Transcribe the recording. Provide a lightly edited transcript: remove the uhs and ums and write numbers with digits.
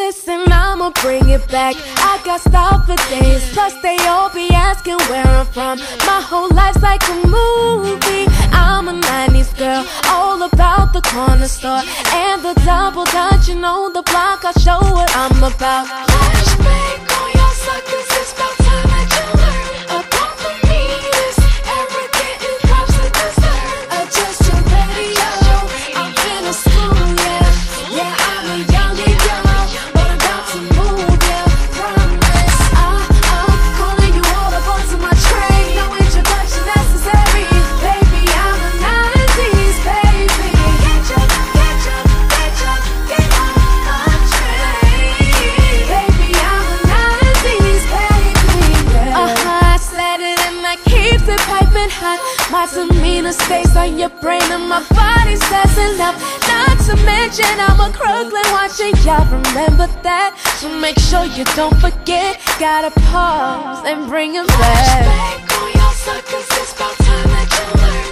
Listen, I'ma bring it back. I got style for days, plus they all be asking where I'm from. My whole life's like a movie. I'm a 90's girl, all about the corner store and the double dutchin on the block. I'll show what I'm about. Flashback on your suckers, it's about time that you learn about the neatest, arrogant and props to deserve. Adjust your radio, I'm in a school, yeah, I'm a youngin, y'all, but I'm about to move, yeah, promise. I'm calling you all up onto my train, no introduction necessary, baby, I'm a 90's, baby. Get on my train, baby, I'm a 90's, baby. I said it and I keep it piping hot. My demeanor stays on your brain and my body sizzling up. Not to mention Ima Crooklyn watching, y'all remember that? So make sure you don't forget. Gotta pause and bring it back. Flashback on your suckers, it's about time that you learn